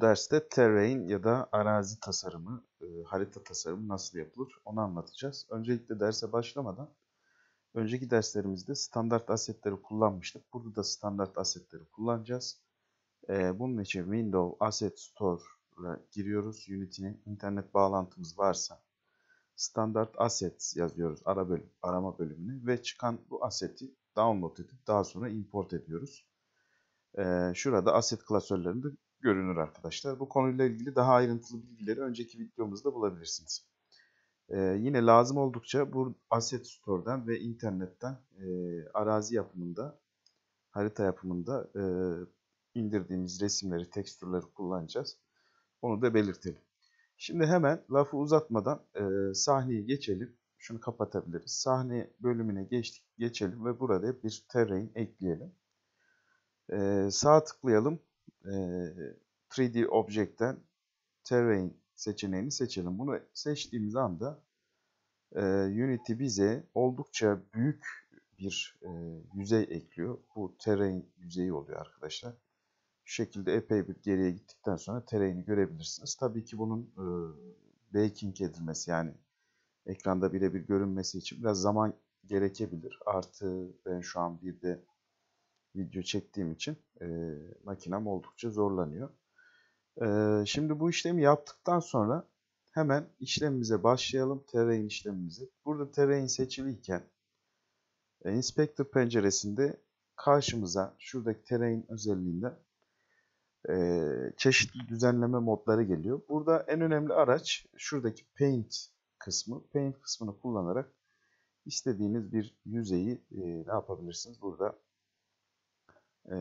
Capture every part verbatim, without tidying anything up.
derste terrain ya da arazi tasarımı, e, harita tasarımı nasıl yapılır onu anlatacağız. Öncelikle derse başlamadan önceki derslerimizde standart asetleri kullanmıştık. Burada da standart asetleri kullanacağız. E, bunun için Windows Asset Store'a giriyoruz. Unity'nin internet bağlantımız varsa standart assets yazıyoruz ara bölüm, arama bölümüne ve çıkan bu aseti download edip daha sonra import ediyoruz. Ee, şurada asset klasörlerinde görünür arkadaşlar. Bu konuyla ilgili daha ayrıntılı bilgileri önceki videomuzda bulabilirsiniz. Ee, yine lazım oldukça bu Asset Store'dan ve internetten e, arazi yapımında, harita yapımında e, indirdiğimiz resimleri, tekstürleri kullanacağız. Onu da belirtelim. Şimdi hemen lafı uzatmadan e, sahneye geçelim. Şunu kapatabiliriz. Sahne bölümüne geçtik, geçelim ve burada bir terrain ekleyelim. Ee, sağ tıklayalım. Ee, üç D Object'ten Terrain seçeneğini seçelim. Bunu seçtiğimiz anda e, Unity bize oldukça büyük bir e, yüzey ekliyor. Bu terrain yüzeyi oluyor arkadaşlar. Şu şekilde epey bir geriye gittikten sonra terrain'i görebilirsiniz. Tabii ki bunun e, baking edilmesi, yani ekranda birebir görünmesi için biraz zaman gerekebilir. Artı ben şu an bir de video çektiğim için e, makinem oldukça zorlanıyor. E, şimdi bu işlemi yaptıktan sonra hemen işlemimize başlayalım. Terrain işlemimizi. Burada terrain seçiliyken e, Inspector penceresinde karşımıza şuradaki terrain özelliğinde e, çeşitli düzenleme modları geliyor. Burada en önemli araç şuradaki Paint kısmı. Paint kısmını kullanarak istediğiniz bir yüzeyi e, ne yapabilirsiniz? Burada e,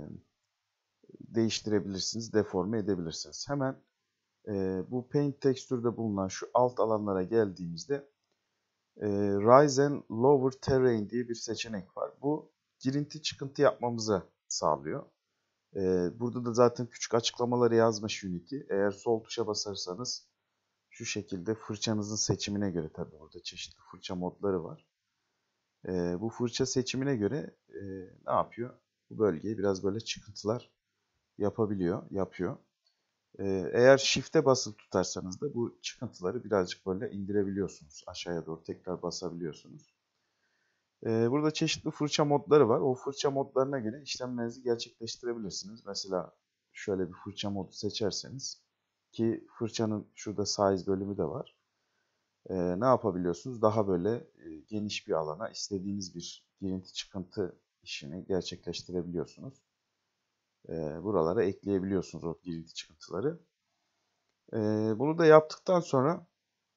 değiştirebilirsiniz, deforme edebilirsiniz. Hemen e, bu Paint tekstürde bulunan şu alt alanlara geldiğimizde e, Rise and Lower Terrain diye bir seçenek var. Bu girinti çıkıntı yapmamızı sağlıyor. E, burada da zaten küçük açıklamaları yazmış Unity. Eğer sol tuşa basarsanız şu şekilde fırçanızın seçimine göre, tabii burada çeşitli fırça modları var. E, bu fırça seçimine göre e, ne yapıyor? Bu bölgeye biraz böyle çıkıntılar yapabiliyor, yapıyor. Ee, eğer Shift'e basılı tutarsanız da bu çıkıntıları birazcık böyle indirebiliyorsunuz. Aşağıya doğru tekrar basabiliyorsunuz. Ee, burada çeşitli fırça modları var. O fırça modlarına göre işlemlerinizi gerçekleştirebilirsiniz. Mesela şöyle bir fırça modu seçerseniz, ki fırçanın şurada size bölümü de var. Ee, ne yapabiliyorsunuz? Daha böyle e, geniş bir alana istediğiniz bir girinti çıkıntı işini gerçekleştirebiliyorsunuz. E, buralara ekleyebiliyorsunuz o girinti çıkıntıları. E, bunu da yaptıktan sonra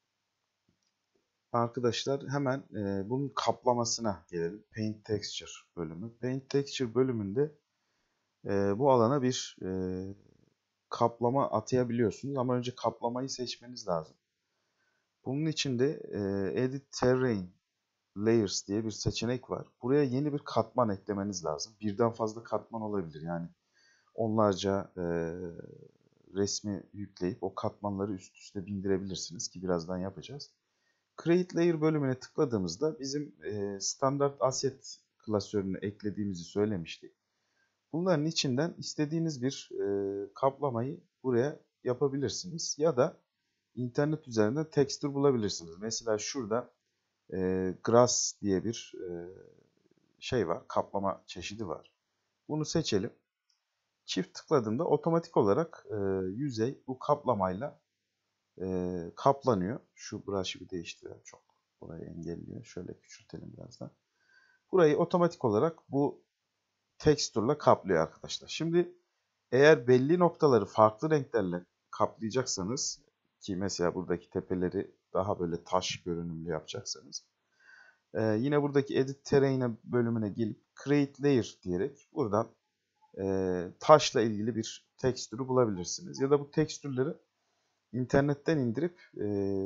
arkadaşlar hemen e, bunun kaplamasına gelelim. Paint Texture bölümü. Paint Texture bölümünde e, bu alana bir e, kaplama atayabiliyorsunuz. Ama önce kaplamayı seçmeniz lazım. Bunun için de e, Edit Terrain Layers diye bir seçenek var. Buraya yeni bir katman eklemeniz lazım. Birden fazla katman olabilir. Yani onlarca e, resmi yükleyip o katmanları üst üste bindirebilirsiniz ki birazdan yapacağız. Create Layer bölümüne tıkladığımızda bizim e, standart asset klasörünü eklediğimizi söylemiştik. Bunların içinden istediğiniz bir e, kaplamayı buraya yapabilirsiniz ya da internet üzerinden tekstür bulabilirsiniz. Mesela şurada e, Grass diye bir e, şey var, kaplama çeşidi var. Bunu seçelim. Çift tıkladığımda otomatik olarak e, yüzey bu kaplamayla e, kaplanıyor. Şu brush'ı bir değiştirelim, çok burayı engelliyor. Şöyle küçültelim biraz da. Burayı otomatik olarak bu tekstürle kaplıyor arkadaşlar. Şimdi eğer belli noktaları farklı renklerle kaplayacaksanız, ki mesela buradaki tepeleri daha böyle taş görünümlü yapacaksanız, e, yine buradaki Edit Terrain bölümüne gelip Create Layer diyerek buradan e, taşla ilgili bir tekstürü bulabilirsiniz. Ya da bu tekstürleri internetten indirip e,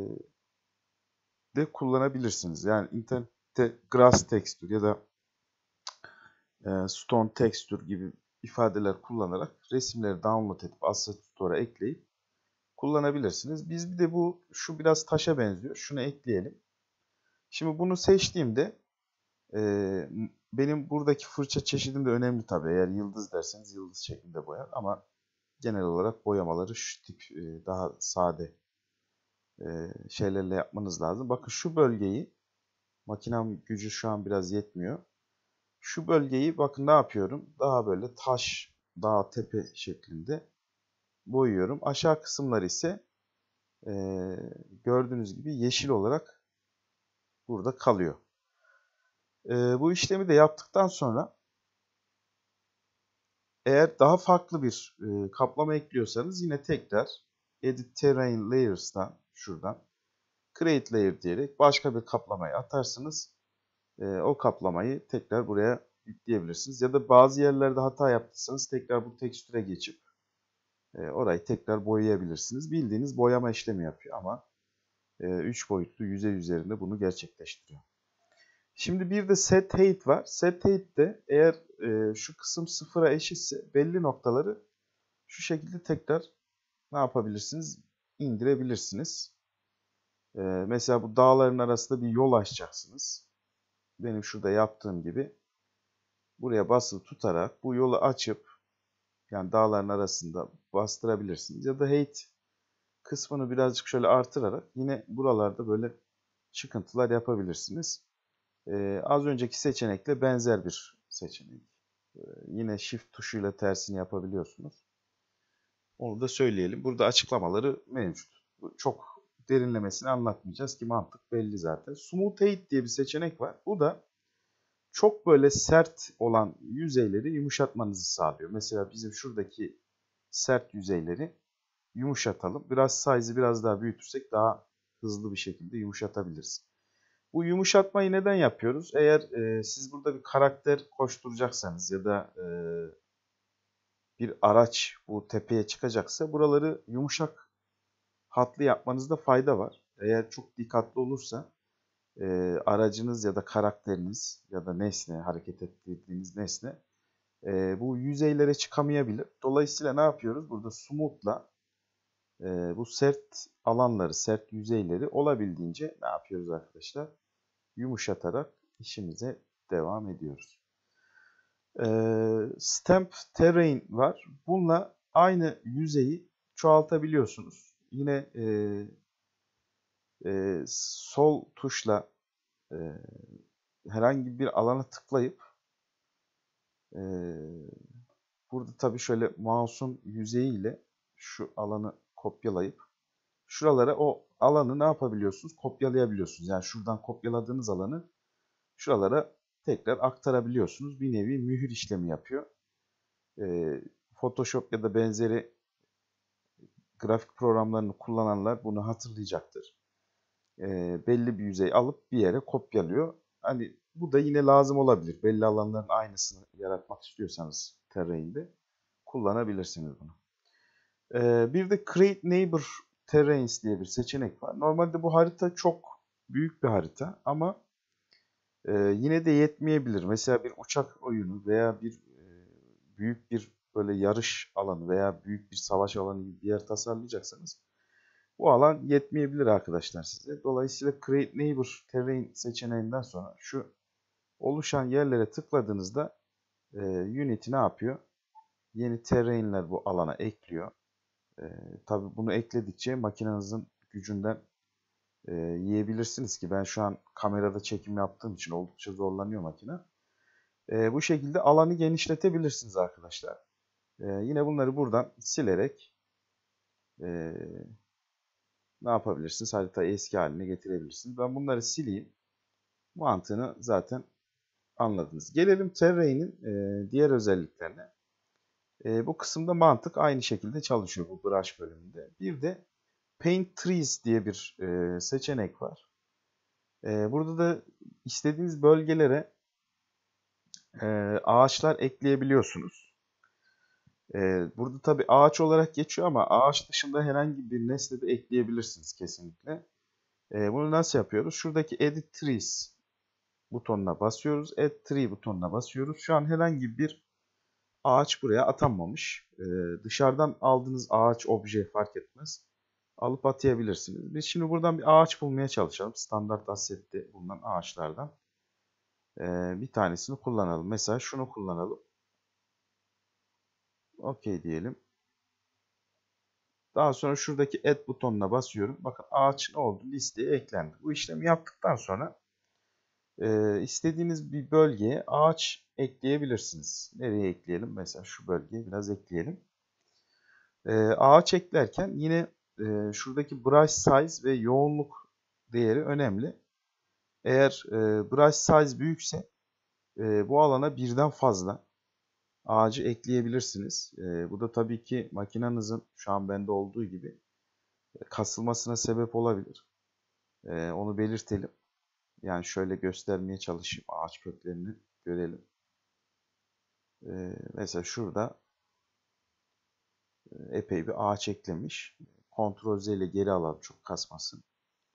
de kullanabilirsiniz. Yani internette grass tekstür ya da e, stone tekstür gibi ifadeler kullanarak resimleri download edip Asset Store'a ekleyip kullanabilirsiniz. Biz bir de bu şu biraz taşa benziyor. Şunu ekleyelim. Şimdi bunu seçtiğimde e, benim buradaki fırça çeşidim de önemli tabii. Eğer yıldız derseniz yıldız şeklinde boyar ama genel olarak boyamaları şu tip e, daha sade e, şeylerle yapmanız lazım. Bakın şu bölgeyi, makinem gücü şu an biraz yetmiyor. Şu bölgeyi bakın ne yapıyorum? Daha böyle taş, dağ, tepe şeklinde boyuyorum. Aşağı kısımlar ise e, gördüğünüz gibi yeşil olarak burada kalıyor. E, bu işlemi de yaptıktan sonra eğer daha farklı bir e, kaplama ekliyorsanız yine tekrar Edit Terrain Layers'tan şuradan Create Layer diyerek başka bir kaplamayı atarsınız. E, o kaplamayı tekrar buraya yükleyebilirsiniz. Ya da bazı yerlerde hata yaptıysanız tekrar bu tekstüre geçip e, orayı tekrar boyayabilirsiniz. Bildiğiniz boyama işlemi yapıyor ama üç boyutlu yüzey üzerinde bunu gerçekleştiriyor. Şimdi bir de set height var. Set height de eğer e, şu kısım sıfıra eşitse belli noktaları şu şekilde tekrar ne yapabilirsiniz? İndirebilirsiniz. E, mesela bu dağların arasında bir yol açacaksınız. Benim şurada yaptığım gibi buraya basılı tutarak bu yolu açıp yani dağların arasında bastırabilirsiniz. Ya da height kısmını birazcık şöyle artırarak yine buralarda böyle çıkıntılar yapabilirsiniz. Ee, az önceki seçenekle benzer bir seçenek. Ee, yine Shift tuşuyla tersini yapabiliyorsunuz. Onu da söyleyelim. Burada açıklamaları mevcut. Çok derinlemesine anlatmayacağız ki mantık belli zaten. Smooth Height diye bir seçenek var. Bu da çok böyle sert olan yüzeyleri yumuşatmanızı sağlıyor. Mesela bizim şuradaki sert yüzeyleri yumuşatalım. Biraz size'ı biraz daha büyütürsek daha hızlı bir şekilde yumuşatabiliriz. Bu yumuşatmayı neden yapıyoruz? Eğer e, siz burada bir karakter koşturacaksanız ya da e, bir araç bu tepeye çıkacaksa buraları yumuşak hatlı yapmanızda fayda var. Eğer çok dikkatli olursa e, aracınız ya da karakteriniz ya da nesne, hareket ettirdiğiniz nesne e, bu yüzeylere çıkamayabilir. Dolayısıyla ne yapıyoruz? Burada smooth'la e, bu sert alanları, sert yüzeyleri olabildiğince ne yapıyoruz arkadaşlar? Yumuşatarak işimize devam ediyoruz. Ee, Stamp Terrain var. Bununla aynı yüzeyi çoğaltabiliyorsunuz. Yine e, e, sol tuşla e, herhangi bir alana tıklayıp e, burada tabii şöyle mouse'un yüzeyiyle şu alanı kopyalayıp şuralara o alanı ne yapabiliyorsunuz? Kopyalayabiliyorsunuz. Yani şuradan kopyaladığınız alanı şuralara tekrar aktarabiliyorsunuz. Bir nevi mühür işlemi yapıyor. Ee, Photoshop ya da benzeri grafik programlarını kullananlar bunu hatırlayacaktır. Ee, belli bir yüzey alıp bir yere kopyalıyor. Hani bu da yine lazım olabilir. Belli alanların aynısını yaratmak istiyorsanız terrain'de kullanabilirsiniz bunu. Ee, bir de Create Neighbor Terrains diye bir seçenek var. Normalde bu harita çok büyük bir harita ama Ee, yine de yetmeyebilir. Mesela bir uçak oyunu veya bir e, büyük bir böyle yarış alanı veya büyük bir savaş alanı gibi bir yer tasarlayacaksanız bu alan yetmeyebilir arkadaşlar size. Dolayısıyla Create Neighbor Terrain seçeneğinden sonra şu oluşan yerlere tıkladığınızda e, Unity ne yapıyor? Yeni terrainler bu alana ekliyor. E, tabii bunu ekledikçe makinenizin gücünden e, yiyebilirsiniz ki ben şu an kamerada çekim yaptığım için oldukça zorlanıyor makine. E, bu şekilde alanı genişletebilirsiniz arkadaşlar. E, yine bunları buradan silerek e, ne yapabilirsiniz? Haritayı eski haline getirebilirsiniz. Ben bunları sileyim. Mantığını zaten anladınız. Gelelim Terrain'in e, diğer özelliklerine. E, bu kısımda mantık aynı şekilde çalışıyor bu brush bölümünde. Bir de Paint Trees diye bir e, seçenek var. E, burada da istediğiniz bölgelere e, ağaçlar ekleyebiliyorsunuz. E, burada tabii ağaç olarak geçiyor ama ağaç dışında herhangi bir nesne de ekleyebilirsiniz kesinlikle. E, bunu nasıl yapıyoruz? Şuradaki Edit Trees butonuna basıyoruz. Add Tree butonuna basıyoruz. Şu an herhangi bir ağaç buraya atanmamış. E, dışarıdan aldığınız ağaç obje fark etmez. Alıp atayabilirsiniz. Biz şimdi buradan bir ağaç bulmaya çalışalım. Standart assette bulunan ağaçlardan. E, bir tanesini kullanalım. Mesela şunu kullanalım. OK diyelim. Daha sonra şuradaki Add butonuna basıyorum. Bakın ağaç ne oldu? Listeye eklendi. Bu işlemi yaptıktan sonra e, istediğiniz bir bölgeye ağaç ekleyebilirsiniz. Nereye ekleyelim? Mesela şu bölgeye biraz ekleyelim. E, ağaç eklerken yine e, şuradaki brush size ve yoğunluk değeri önemli. Eğer e, brush size büyükse e, bu alana birden fazla ağacı ekleyebilirsiniz. E, bu da tabii ki makinenizin şu an bende olduğu gibi kasılmasına sebep olabilir. E, onu belirtelim. Yani şöyle göstermeye çalışayım. Ağaç köklerini görelim. E, mesela şurada e, epey bir ağaç eklemiş. Ctrl Z ile geri alalım çok kasmasın.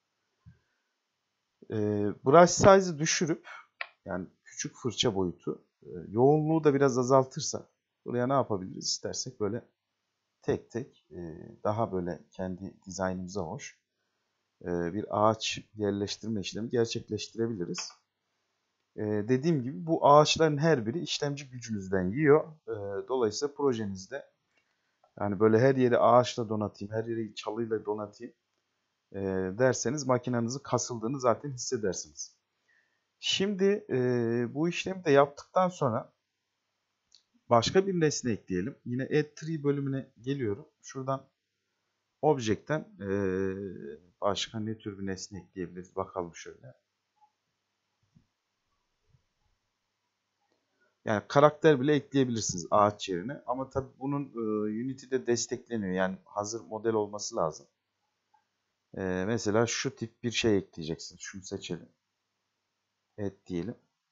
E, brush size'ı düşürüp yani küçük fırça boyutu e, yoğunluğu da biraz azaltırsa buraya ne yapabiliriz istersek böyle tek tek e, daha böyle kendi dizaynımıza hoş e, bir ağaç yerleştirme işlemi gerçekleştirebiliriz. E, dediğim gibi bu ağaçların her biri işlemci gücünüzden yiyor. E, dolayısıyla projenizde yani böyle her yeri ağaçla donatayım, her yeri çalıyla donatayım e, derseniz makinenizin kasıldığını zaten hissedersiniz. Şimdi e, bu işlemi de yaptıktan sonra başka bir nesne ekleyelim. Yine Add Tree bölümüne geliyorum. Şuradan Object'ten e, başka ne tür bir nesne ekleyebiliriz? Bakalım şöyle. Yani karakter bile ekleyebilirsiniz ağaç yerine. Ama tabii bunun e, Unity'de destekleniyor. Yani hazır model olması lazım. E, mesela şu tip bir şey ekleyeceksiniz. Şunu seçelim. Evet diyelim.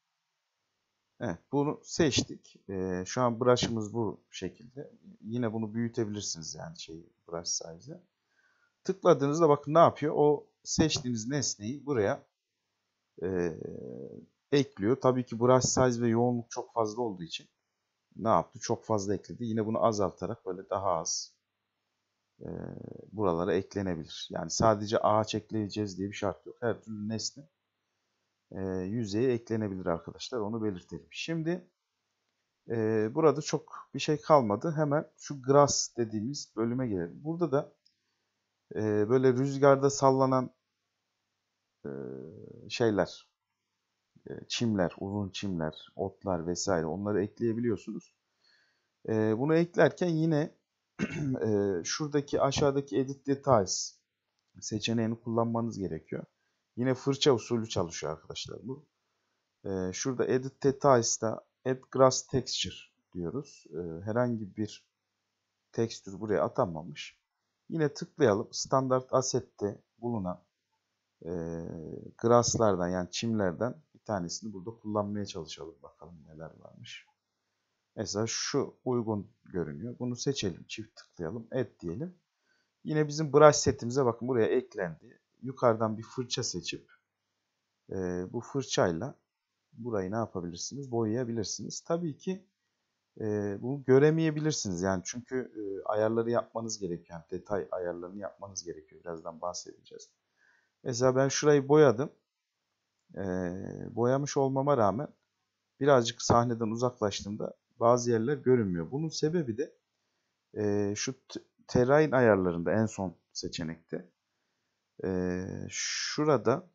Evet, bunu seçtik. E, şu an brush'ımız bu şekilde. Yine bunu büyütebilirsiniz yani şeyi brush size'ı. Tıkladığınızda bakın ne yapıyor? O seçtiğiniz nesneyi buraya e, ekliyor. Tabii ki brush size ve yoğunluk çok fazla olduğu için ne yaptı? Çok fazla ekledi. Yine bunu azaltarak böyle daha az e, buralara eklenebilir. Yani sadece ağaç ekleyeceğiz diye bir şart yok. Her türlü nesne e, yüzeye eklenebilir arkadaşlar. Onu belirtelim. Şimdi e, burada çok bir şey kalmadı. Hemen şu grass dediğimiz bölüme gelelim. Burada da e, böyle rüzgarda sallanan e, şeyler, e, çimler, uzun çimler, otlar vesaire onları ekleyebiliyorsunuz. E, bunu eklerken yine e, şuradaki aşağıdaki Edit Details seçeneğini kullanmanız gerekiyor. Yine fırça usulü çalışıyor arkadaşlar bu. E, şurada Edit Details'ta Add Grass Texture diyoruz. E, herhangi bir tekstür buraya atanmamış. Yine tıklayalım. Standart Asset'te bulunan e, grasslardan yani çimlerden bir tanesini burada kullanmaya çalışalım. Bakalım neler varmış. Mesela şu uygun görünüyor. Bunu seçelim. Çift tıklayalım. Add diyelim. Yine bizim brush setimize bakın buraya eklendi. Yukarıdan bir fırça seçip e, bu fırçayla burayı ne yapabilirsiniz? Boyayabilirsiniz. Tabii ki e, bunu göremeyebilirsiniz. Yani çünkü e, ayarları yapmanız gerekiyor. Yani detay ayarlarını yapmanız gerekiyor. Birazdan bahsedeceğiz. Mesela ben şurayı boyadım. E, boyamış olmama rağmen birazcık sahneden uzaklaştığımda bazı yerler görünmüyor. Bunun sebebi de e, şu terrain ayarlarında en son seçenekte e, şurada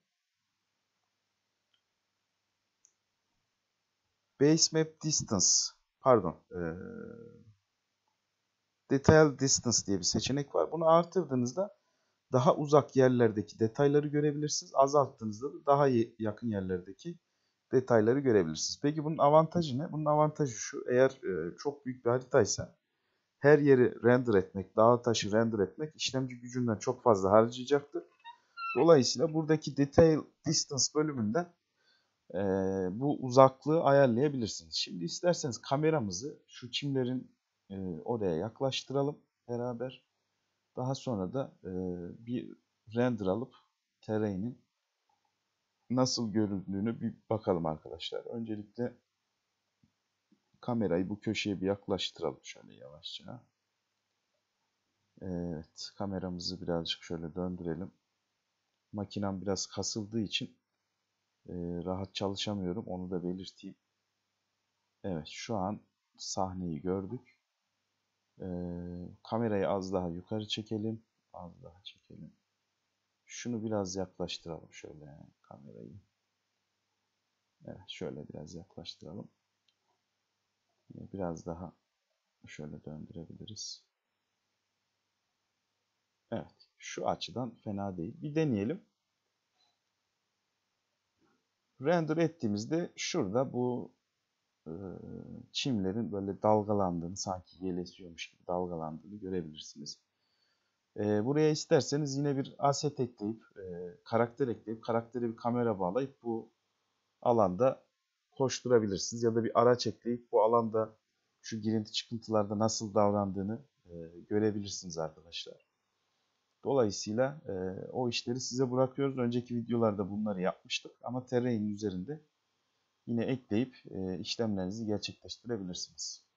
base map distance pardon e, detail distance diye bir seçenek var. Bunu artırdığınızda daha uzak yerlerdeki detayları görebilirsiniz. Azalttığınızda da daha yakın yerlerdeki detayları görebilirsiniz. Peki bunun avantajı ne? Bunun avantajı şu. Eğer e, çok büyük bir haritaysa her yeri render etmek, dağ taşı render etmek işlemci gücünden çok fazla harcayacaktır. Dolayısıyla buradaki detail distance bölümünden e, bu uzaklığı ayarlayabilirsiniz. Şimdi isterseniz kameramızı şu çimlerin e, oraya yaklaştıralım beraber. Daha sonra da e, bir render alıp terrain'in nasıl göründüğünü bir bakalım arkadaşlar. Öncelikle kamerayı bu köşeye bir yaklaştıralım şöyle yavaşça. Evet, kameramızı birazcık şöyle döndürelim. Makinem biraz kasıldığı için e, rahat çalışamıyorum. Onu da belirteyim. Evet, şu an sahneyi gördük. Ee, kamerayı az daha yukarı çekelim. Az daha çekelim. Şunu biraz yaklaştıralım şöyle kamerayı. Evet, şöyle biraz yaklaştıralım. Biraz daha şöyle döndürebiliriz. Evet, şu açıdan fena değil. Bir deneyelim. Render ettiğimizde şurada bu e, çimlerin böyle dalgalandığını, sanki yel esiyormuş gibi dalgalandığını görebilirsiniz. E, buraya isterseniz yine bir asset ekleyip, e, karakter ekleyip, karaktere bir kamera bağlayıp bu alanda koşturabilirsiniz. Ya da bir araç ekleyip bu alanda şu girinti çıkıntılarda nasıl davrandığını e, görebilirsiniz arkadaşlar. Dolayısıyla e, o işleri size bırakıyoruz. Önceki videolarda bunları yapmıştık ama Terrain üzerinde yine ekleyip e, işlemlerinizi gerçekleştirebilirsiniz.